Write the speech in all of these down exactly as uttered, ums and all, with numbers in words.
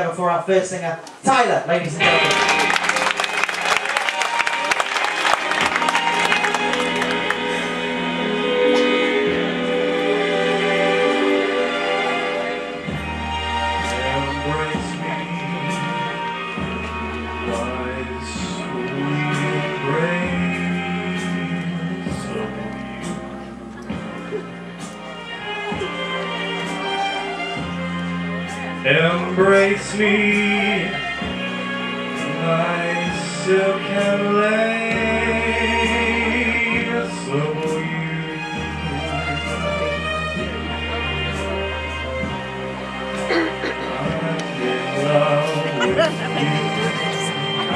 For our first singer, Tyler, ladies and gentlemen. Embrace me, my silk and lace, so will you. I'm in love with you. I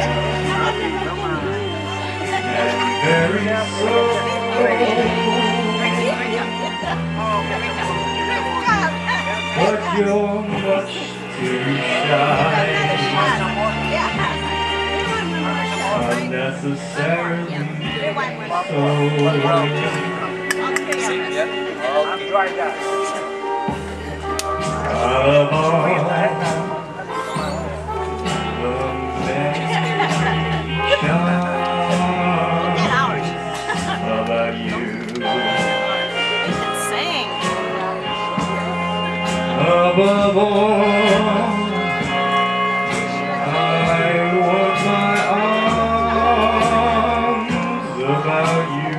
am, and very so. But you're much too shy, unnecessarily so. Out of all the many charms about you, above all, I want my arms about you.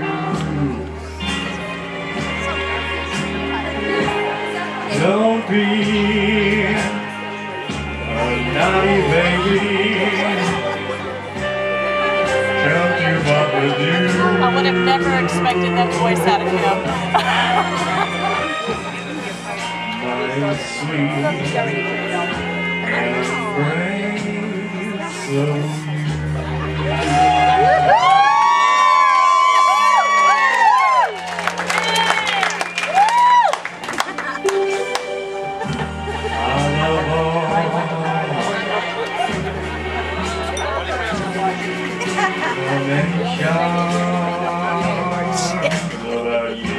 Don't be a naughty baby. Come to what with you. I would have never expected that voice out of him. Sweet embrace of you. Out of all the many charms about you,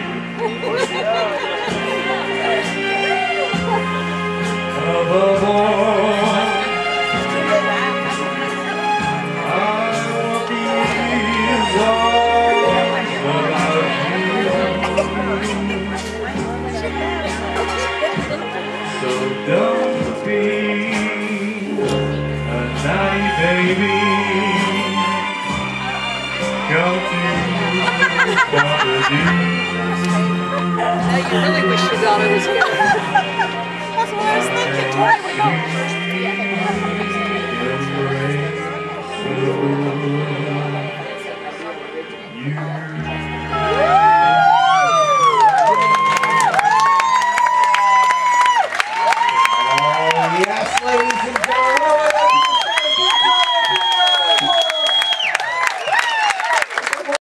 above all, I want these arms about you. So don't be a naughty baby. Come to what to do. Now you really wish your daughter was here. That's what I was thinking. Tori, we go. Embrace